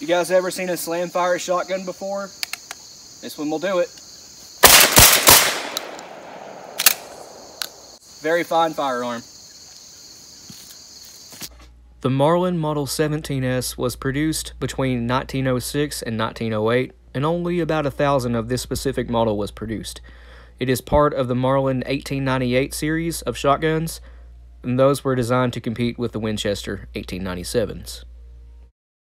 You guys ever seen a Slamfire shotgun before? This one will do it. Very fine firearm. The Marlin Model 17S was produced between 1906 and 1908, and only about 1,000 of this specific model was produced. It is part of the Marlin 1898 series of shotguns, and those were designed to compete with the Winchester 1897s.